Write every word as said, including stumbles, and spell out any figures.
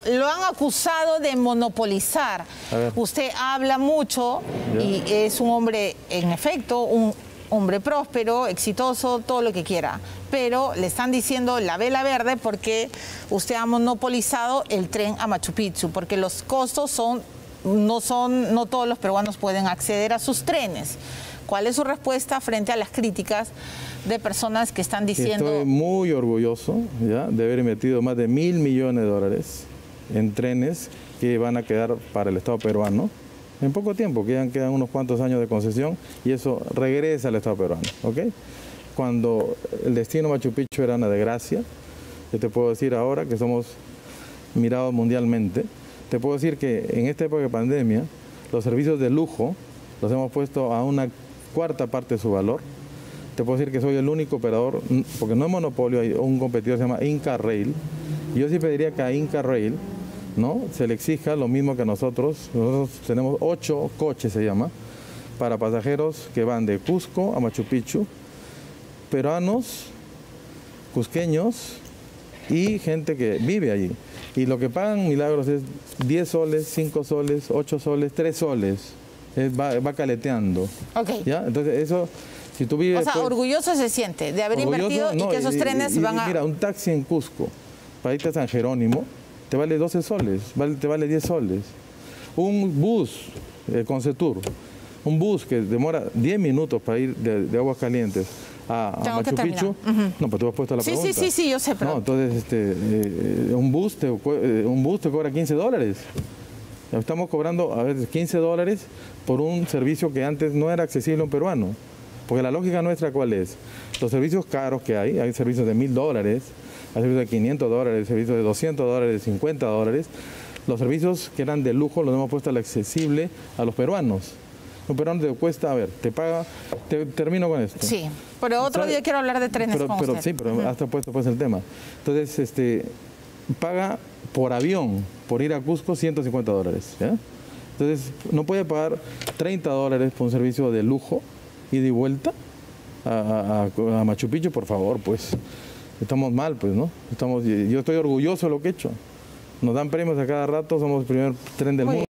lo han acusado de monopolizar. Usted habla mucho ya. y es un hombre, en efecto, un hombre próspero, exitoso, todo lo que quiera. Pero le están diciendo la vela verde porque usted ha monopolizado el tren a Machu Picchu, porque los costos son, no son, no todos los peruanos pueden acceder a sus trenes. ¿Cuál es su respuesta frente a las críticas de personas que están diciendo... Estoy muy orgulloso ¿ya? de haber invertido más de mil millones de dólares en trenes que van a quedar para el Estado peruano en poco tiempo, quedan, quedan unos cuantos años de concesión y eso regresa al Estado peruano, ¿ok? Cuando el destino Machu Picchu era una desgracia, yo te puedo decir ahora que somos mirados mundialmente, te puedo decir que en esta época de pandemia los servicios de lujo los hemos puesto a una cuarta parte de su valor. Te puedo decir que soy el único operador, porque no es monopolio, hay un competidor que se llama Inca Rail. Yo sí pediría que a Inca Rail, ¿no?, se le exija lo mismo que a nosotros. Nosotros tenemos ocho coches, se llama, para pasajeros que van de Cusco a Machu Picchu, peruanos, cusqueños y gente que vive allí. Y lo que pagan Milagros es diez soles, cinco soles, ocho soles, tres soles. Es, va, va caleteando. Okay. ¿Ya? Entonces eso... Si tú vives, o sea, pues, orgulloso se siente de haber invertido no, y que esos trenes y, y, van a... Mira, un taxi en Cusco, para irte a San Jerónimo, te vale doce soles, vale, te vale diez soles. Un bus eh, con Setur, un bus que demora diez minutos para ir de, de Aguascalientes a, a Machu Picchu. Uh-huh. No, pues tú has puesto la sí, pregunta. Sí, sí, sí, yo sé, pero... No, entonces, este, eh, un, bus te, eh, un bus te cobra quince dólares. Estamos cobrando a veces quince dólares por un servicio que antes no era accesible a un peruano. Porque la lógica nuestra, ¿cuál es? Los servicios caros que hay, hay servicios de mil dólares, hay servicios de quinientos dólares, servicios de doscientos dólares, de cincuenta dólares. Los servicios que eran de lujo los hemos puesto al accesible a los peruanos. Un peruano te cuesta, a ver, te paga, te, termino con esto. Sí, pero otro ¿sabes? día quiero hablar de trenes pero, con pero, usted. Sí, pero uh-huh. hasta puesto pues el tema. Entonces, este, paga por avión, por ir a Cusco, ciento cincuenta dólares. ¿Ya? Entonces, no puede pagar treinta dólares por un servicio de lujo y de vuelta a, a, a Machu Picchu, por favor, pues estamos mal, pues, ¿no? Estamos, yo estoy orgulloso de lo que he hecho. Nos dan premios a cada rato, somos el primer tren del Muy mundo.